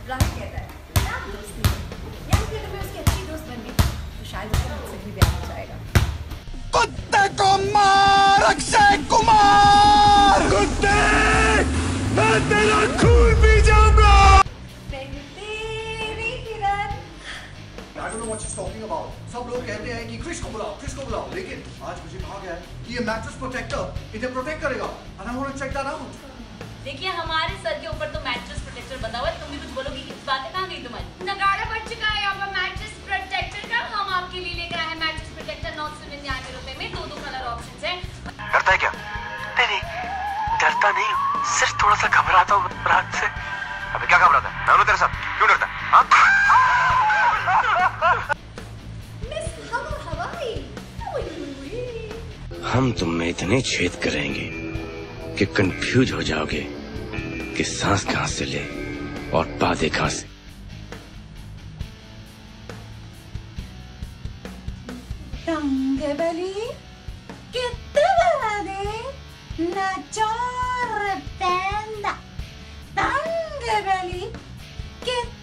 राहुल कहता है क्या दोस्ती है, या फिर तुम्हें उसकी अच्छी दोस्त बन गई तो शायद उसका मुझसे भी प्यार हो जाएगा। कुत्ते को मार अक्षय कुमार। कुत्ते, मैं तेरा खून पी जाऊंगा। I don't know what she's talking about. सब लोग कहते हैं कि क्रिस को बुलाओ, लेकिन आज मुझे कहा गया है कि ये मैट्रेस प्रोटेक्टर इन्हें प्रोटेक्ट करेगा। And I want to check that out. देखिए हमारे सर के ऊपर तो मैट्रेस प्रोटेक्टर बना हुआ है, तुम भी कुछ बोलोगी, किस बातें कहाँ गई तुम्हारी? नगाड़ा बज चुका है यहाँ पर मैट्रेस प्रोटेक्टर का। हम आपके लिए लेकर आए हैं मैट्रेस प्रोटेक्टर 999 रुपए में, दो कलर ऑप्शंस हैं। डरता है क्या? नहीं, डरता नहीं हूँ, सिर्फ थोड़ा सा घबराता हूँ रात से। अबे क्या घबराता है? मैं हूँ तेरे साथ, क्यों डरता है? हम तुम में इतने छेद करेंगे कि कंफ्यूज हो जाओगे कि सांस कहां से ले और बातें कहां से। रंगबली कितना दे नचोर पेंदा, रंगबली कितना